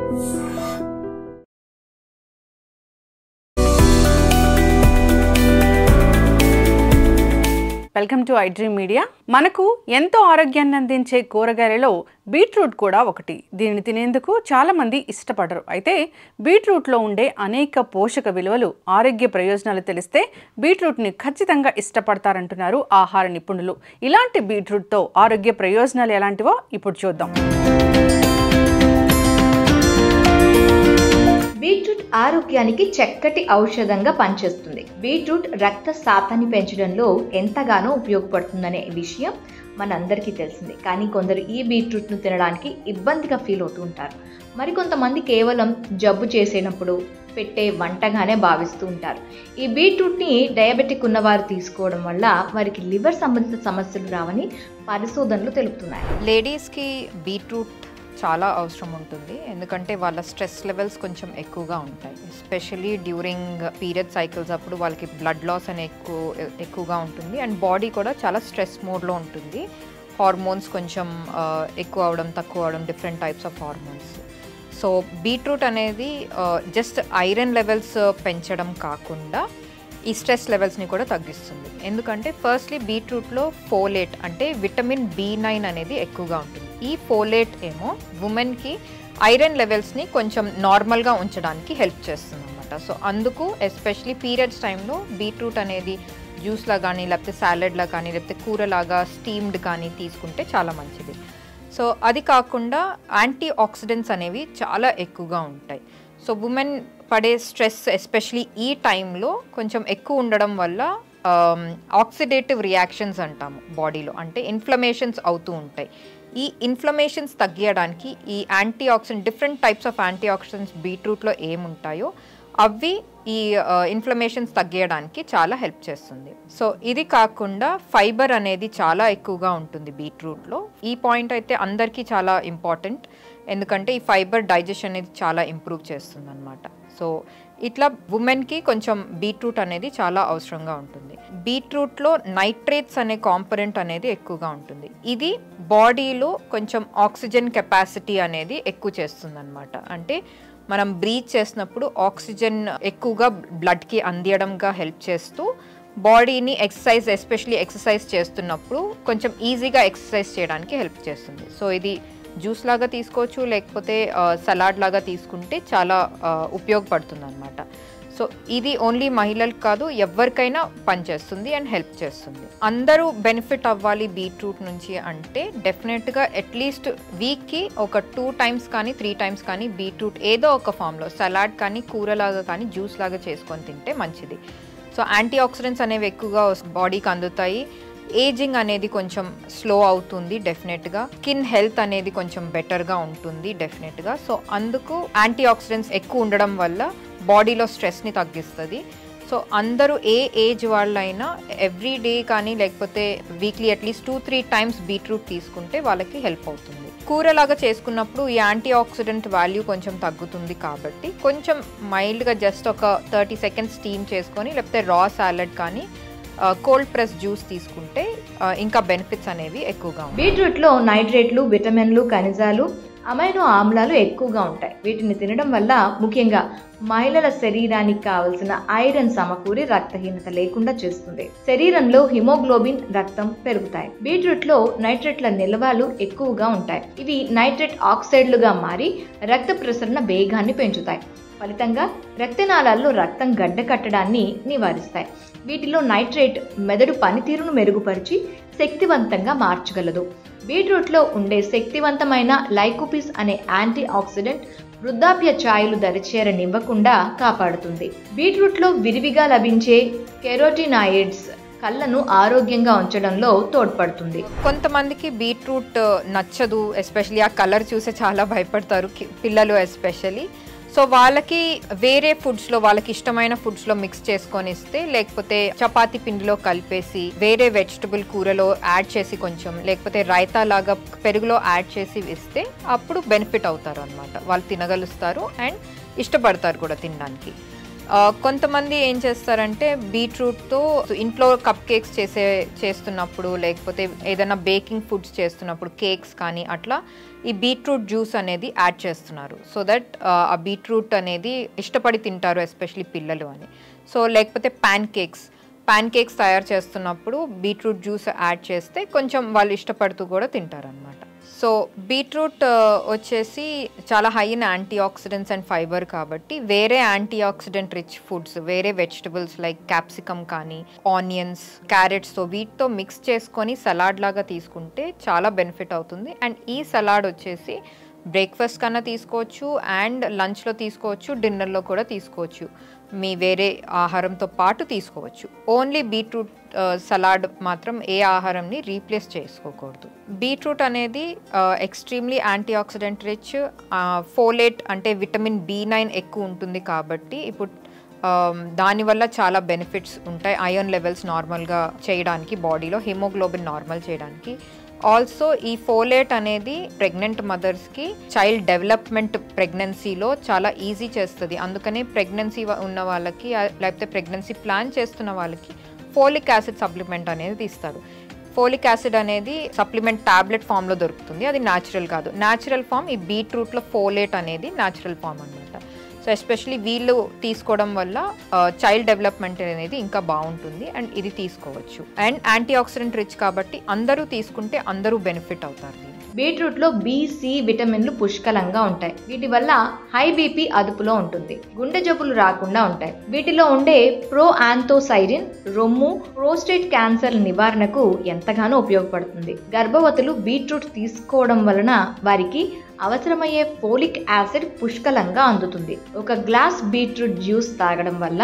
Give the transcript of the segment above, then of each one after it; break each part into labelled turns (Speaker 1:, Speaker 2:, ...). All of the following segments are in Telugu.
Speaker 1: Welcome to iDream media. మనకు ఎంతో ఆరోగ్యాన్ని అందించే కూరగాయలలో బీట్రూట్ కూడా ఒకటి. దీనిని తినేందుకు చాలామంది ఇష్టపడరు. అయితే బీట్రూట్లో ఉండే అనేక పోషక విలువలు, ఆరోగ్య ప్రయోజనాలు తెలిస్తే బీట్రూట్ని ఖచ్చితంగా ఇష్టపడతారంటున్నారు ఆహార నిపుణులు. ఇలాంటి బీట్రూట్తో ఆరోగ్య ప్రయోజనాలు ఎలాంటివో ఇప్పుడు చూద్దాం.
Speaker 2: బీట్రూట్ ఆరోగ్యానికి చక్కటి ఔషధంగా పనిచేస్తుంది. బీట్రూట్ రక్త శాతాన్ని పెంచడంలో ఎంతగానో ఉపయోగపడుతుందనే విషయం మనందరికీ తెలిసిందే. కానీ కొందరు ఈ బీట్రూట్ను తినడానికి ఇబ్బందిగా ఫీల్ అవుతూ ఉంటారు. మరికొంతమంది కేవలం జబ్బు చేసేటప్పుడు పెట్టే వంటగానే భావిస్తూ ఉంటారు. ఈ బీట్రూట్ని డయాబెటిక్ ఉన్నవారు తీసుకోవడం వల్ల వారికి లివర్ సంబంధిత సమస్యలు రావని పరిశోధనలు తెలుపుతున్నాయి.
Speaker 3: లేడీస్కి బీట్రూట్ చాలా అవసరం ఉంటుంది, ఎందుకంటే వాళ్ళ స్ట్రెస్ లెవెల్స్ కొంచెం ఎక్కువగా ఉంటాయి. ఎస్పెషలీ డ్యూరింగ్ పీరియడ్ సైకిల్స్ అప్పుడు వాళ్ళకి బ్లడ్ లాస్ అనే ఎక్కువగా ఉంటుంది అండ్ బాడీ కూడా చాలా స్ట్రెస్ మోడ్లో ఉంటుంది. హార్మోన్స్ కొంచెం ఎక్కువ అవడం, తక్కువ అవడం, different types of hormones. So beetroot అనేది జస్ట్ ఐరన్ లెవెల్స్ పెంచడం కాకుండా ఈ స్ట్రెస్ లెవెల్స్ని కూడా తగ్గిస్తుంది. ఎందుకంటే ఫస్ట్లీ బీట్రూట్లో ఫోలేట్ అంటే విటమిన్ B9 అనేది ఎక్కువగా ఉంటుంది. ఈ ఫోలేట్ ఏమో ఉమెన్కి ఐరన్ లెవెల్స్ని కొంచెం నార్మల్గా ఉంచడానికి హెల్ప్ చేస్తుంది అన్నమాట. సో అందుకు ఎస్పెషలీ పీరియడ్స్ టైంలో బీట్రూట్ అనేది జ్యూస్లా కానీ, లేకపోతే సాలెడ్లా కానీ, లేకపోతే కూరలాగా స్టీమ్డ్ కానీ తీసుకుంటే చాలా మంచిది. సో అది కాకుండా యాంటీ ఆక్సిడెంట్స్ అనేవి చాలా ఎక్కువగా ఉంటాయి. సో ఉమెన్ పడే స్ట్రెస్ ఎస్పెషలీ ఈ టైంలో కొంచెం ఎక్కువ ఉండడం వల్ల ఆక్సిడేటివ్ రియాక్షన్స్ అంటాము బాడీలో, అంటే ఇన్ఫ్లమేషన్స్ అవుతూ ఉంటాయి. ఈ ఇన్ఫ్లమేషన్స్ తగ్గించడానికి ఈ antioxidant, different types of antioxidants బీట్రూట్లో ఏముంటాయో అవి ఈ ఇన్ఫ్లమేషన్స్ తగ్గించడానికి చాలా హెల్ప్ చేస్తుంది. సో ఇది కాకుండా ఫైబర్ అనేది చాలా ఎక్కువగా ఉంటుంది బీట్రూట్లో. ఈ పాయింట్ అయితే అందరికీ చాలా ఇంపార్టెంట్, ఎందుకంటే ఈ ఫైబర్ డైజెషన్ అనేది చాలా ఇంప్రూవ్ చేస్తుంది అన్నమాట. సో ఇట్లా ఉమెన్కి కొంచెం బీట్రూట్ అనేది చాలా అవసరంగా ఉంటుంది. బీట్రూట్లో నైట్రేట్స్ అనే కాంపోనెంట్ అనేది ఎక్కువగా ఉంటుంది. ఇది బాడీలో కొంచెం ఆక్సిజన్ కెపాసిటీ అనేది ఎక్కువ చేస్తుంది అన్నమాట. అంటే మనం బ్రీత్ చేసినప్పుడు ఆక్సిజన్ ఎక్కువగా బ్లడ్కి అందియడంగా హెల్ప్ చేస్తూ బాడీని ఎక్సర్సైజ్, ఎస్పెషలీ ఎక్సర్సైజ్ చేస్తున్నప్పుడు కొంచెం ఈజీగా ఎక్సర్సైజ్ చేయడానికి హెల్ప్ చేస్తుంది. సో ఇది జ్యూస్ లాగా తీసుకోవచ్చు, లేకపోతే సలాడ్ లాగా తీసుకుంటే చాలా ఉపయోగపడుతుంది అన్నమాట. సో ఇది ఓన్లీ మహిళలకు కాదు, ఎవరికైనా పనిచేస్తుంది అండ్ హెల్ప్ చేస్తుంది. అందరూ బెనిఫిట్ అవ్వాలి బీట్రూట్ నుంచి అంటే డెఫినెట్గా అట్లీస్ట్ వీక్కి ఒక 2 times కానీ 3 times కానీ బీట్రూట్ ఏదో ఒక ఫామ్లో సలాడ్ కానీ, కూరలాగా కానీ, జ్యూస్ లాగా చేసుకొని తింటే మంచిది. సో యాంటీ ఆక్సిడెంట్స్ అనేవి ఎక్కువగా బాడీకి అందుతాయి. ఏజింగ్ అనేది కొంచెం స్లో అవుతుంది డెఫినెట్గా. స్కిన్ హెల్త్ అనేది కొంచెం బెటర్గా ఉంటుంది డెఫినెట్గా. సో అందుకు యాంటీ ఆక్సిడెంట్స్ ఎక్కువ ఉండడం వల్ల బాడీలో స్ట్రెస్ని తగ్గిస్తుంది. సో అందరూ ఏ ఏజ్ వాళ్ళైనా ఎవ్రీ డే కానీ, లేకపోతే వీక్లీ అట్లీస్ట్ 2-3 times బీట్రూట్ తీసుకుంటే వాళ్ళకి హెల్ప్ అవుతుంది. కూరలాగా చేసుకున్నప్పుడు ఈ యాంటీ ఆక్సిడెంట్ వాల్యూ కొంచెం తగ్గుతుంది కాబట్టి కొంచెం మైల్డ్గా జస్ట్ ఒక 30 seconds స్టీమ్ చేసుకొని, లేకపోతే రా సాలడ్ కానీ, కోల్డ్ ప్రెస్ జ్యూస్ తీసుకుంటే ఇంకా బెనిఫిట్స్ అనేవి ఎక్కువగా ఉంటాయి.
Speaker 2: బీట్రూట్లో నైట్రేట్లు, విటమిన్లు, ఖనిజాలు, అమైనో ఆమ్లాలు ఎక్కువగా ఉంటాయి. వీటిని తినడం వల్ల ముఖ్యంగా మహిళల శరీరానికి కావలసిన ఐరన్ సమకూరి రక్తహీనత లేకుండా చేస్తుంది. శరీరంలో హిమోగ్లోబిన్, రక్తం పెరుగుతాయి. బీట్రూట్లో నైట్రేట్ల నిల్వలు ఎక్కువగా ఉంటాయి. ఇవి నైట్రేట్ ఆక్సైడ్లుగా మారి రక్త ప్రసరణ వేగాన్ని పెంచుతాయి. ఫలితంగా రక్తనాళాల్లో రక్తం గడ్డ కట్టడాన్ని నివారిస్తాయి. వీటిలో నైట్రేట్ మెదడు పనితీరును మెరుగుపరిచి శక్తివంతంగా మార్చగలదు. బీట్రూట్లో ఉండే శక్తివంతమైన లైకోపిస్ అనే యాంటీ ఆక్సిడెంట్ వృద్ధాప్య ఛాయలు దరిచేరనివ్వకుండా కాపాడుతుంది. బీట్రూట్లో విరివిగా లభించే కెరోటినాయిడ్స్ కళ్ళను ఆరోగ్యంగా ఉంచడంలో తోడ్పడుతుంది.
Speaker 3: కొంతమందికి బీట్రూట్ నచ్చదు, ఎస్పెషలీ ఆ కలర్ చూసే చాలా భయపడతారు పిల్లలు ఎస్పెషలీ. సో వాళ్ళకి వేరే ఫుడ్స్లో, వాళ్ళకి ఇష్టమైన ఫుడ్స్లో మిక్స్ చేసుకొని ఇస్తే, లేకపోతే చపాతీ పిండిలో కలిపేసి వేరే వెజిటబుల్ కూరలో యాడ్ చేసి కొంచెం, లేకపోతే రైతా లాగా పెరుగులో యాడ్ చేసి ఇస్తే అప్పుడు బెనిఫిట్ అవుతారు అనమాట. వాళ్ళు తినగలుస్తారు అండ్ ఇష్టపడతారు కూడా తినడానికి. కొంతమంది ఏం చేస్తారంటే బీట్రూట్తో ఇంట్లో కప్ కేక్స్ చేస్తున్నప్పుడు లేకపోతే ఏదైనా బేకింగ్ ఫుడ్స్ చేస్తున్నప్పుడు కేక్స్ కానీ అట్లా ఈ బీట్రూట్ జ్యూస్ అనేది యాడ్ చేస్తున్నారు. సో దట్ ఆ బీట్రూట్ అనేది ఇష్టపడి తింటారు, ఎస్పెషలీ పిల్లలు అని. సో లేకపోతే ప్యాన్ కేక్స్ తయారు చేస్తున్నప్పుడు బీట్రూట్ జ్యూస్ యాడ్ చేస్తే కొంచెం వాళ్ళు ఇష్టపడుతూ కూడా తింటారనమాట. సో బీట్రూట్ వచ్చేసి చాలా high in antioxidants and fibre కాబట్టి వేరే యాంటీ ఆక్సిడెంట్ రిచ్ ఫుడ్స్, వేరే వెజిటబుల్స్ లైక్ క్యాప్సికమ్ కానీ ఆనియన్స్, క్యారెట్స్తో వీటితో మిక్స్ చేసుకొని సలాడ్ లాగా తీసుకుంటే చాలా బెనిఫిట్ అవుతుంది. అండ్ ఈ సలాడ్ వచ్చేసి బ్రేక్ఫాస్ట్ కన్నా తీసుకోవచ్చు, అండ్ లంచ్లో తీసుకోవచ్చు, డిన్నర్లో కూడా తీసుకోవచ్చు, మీ వేరే ఆహారంతో పాటు తీసుకోవచ్చు. ఓన్లీ బీట్రూట్ సలాడ్ మాత్రం ఏ ఆహారంని రీప్లేస్ చేసుకోకూడదు. బీట్రూట్ అనేది ఎక్స్ట్రీమ్లీ యాంటీ ఆక్సిడెంట్ రిచ్, ఫోలేట్ అంటే విటమిన్ B9 ఎక్కువ ఉంటుంది కాబట్టి ఇప్పుడు దానివల్ల చాలా బెనిఫిట్స్ ఉంటాయి. ఐరన్ లెవెల్స్ నార్మల్గా చేయడానికి, బాడీలో హిమోగ్లోబిన్ నార్మల్ చేయడానికి. ఆల్సో ఈ ఫోలేట్ అనేది ప్రెగ్నెంట్ మదర్స్కి చైల్డ్ డెవలప్మెంట్ ప్రెగ్నెన్సీలో చాలా ఈజీ చేస్తుంది. అందుకనే ప్రెగ్నెన్సీ ఉన్న వాళ్ళకి లేకపోతే ప్రెగ్నెన్సీ ప్లాన్ చేస్తున్న వాళ్ళకి ఫోలిక్ యాసిడ్ సప్లిమెంట్ అనేది ఇస్తారు. ఫోలిక్ యాసిడ్ అనేది సప్లిమెంట్ టాబ్లెట్ ఫామ్లో దొరుకుతుంది, అది న్యాచురల్ కాదు. న్యాచురల్ ఫామ్ ఈ బీట్రూట్లో ఫోలేట్ అనేది న్యాచురల్ ఫామ్ అనమాట. సో ఎస్పెషలీ వీళ్ళు తీసుకోవడం వల్ల చైల్డ్ డెవలప్మెంట్ అనేది ఇంకా బాగుంటుంది, అండ్ ఇది తీసుకోవచ్చు. అండ్ యాంటీ ఆక్సిడెంట్ రిచ్ కాబట్టి అందరూ తీసుకుంటే అందరూ బెనిఫిట్ అవుతారు.
Speaker 2: బీట్రూట్లో B-C విటమిన్లు పుష్కలంగా ఉంటాయి. వీటి వల్ల హై బీపీ అదుపులో ఉంటుంది, గుండె జబ్బులు రాకుండా ఉంటాయి. వీటిలో ఉండే ప్రోయాంథోసైరిన్ రొమ్ము, ప్రోస్టేట్ క్యాన్సర్ నివారణకు ఎంతగానో ఉపయోగపడుతుంది. గర్భవతులు బీట్రూట్ తీసుకోవడం వలన వారికి అవసరమయ్యే ఫోలిక్ యాసిడ్ పుష్కలంగా అందుతుంది. ఒక గ్లాస్ బీట్రూట్ జ్యూస్ తాగడం వల్ల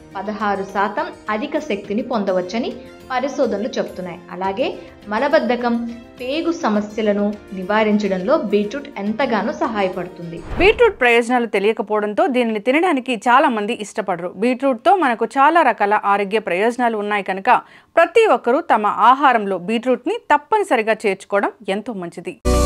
Speaker 2: 16% అధిక శక్తిని పొందవచ్చని పరిశోధనలు చెప్తున్నాయి. అలాగే మలబద్ధకం, పేగు సమస్యలను నివారించడంలో బీట్రూట్ ఎంతగానో సహాయపడుతుంది.
Speaker 1: బీట్రూట్ ప్రయోజనాలు తెలియకపోవడంతో దీనిని తినడానికి చాలా మంది ఇష్టపడరు. బీట్రూట్తో మనకు చాలా రకాల ఆరోగ్య ప్రయోజనాలు ఉన్నాయి కనుక ప్రతి ఒక్కరూ తమ ఆహారంలో బీట్రూట్ని తప్పనిసరిగా చేర్చుకోవడం ఎంతో మంచిది.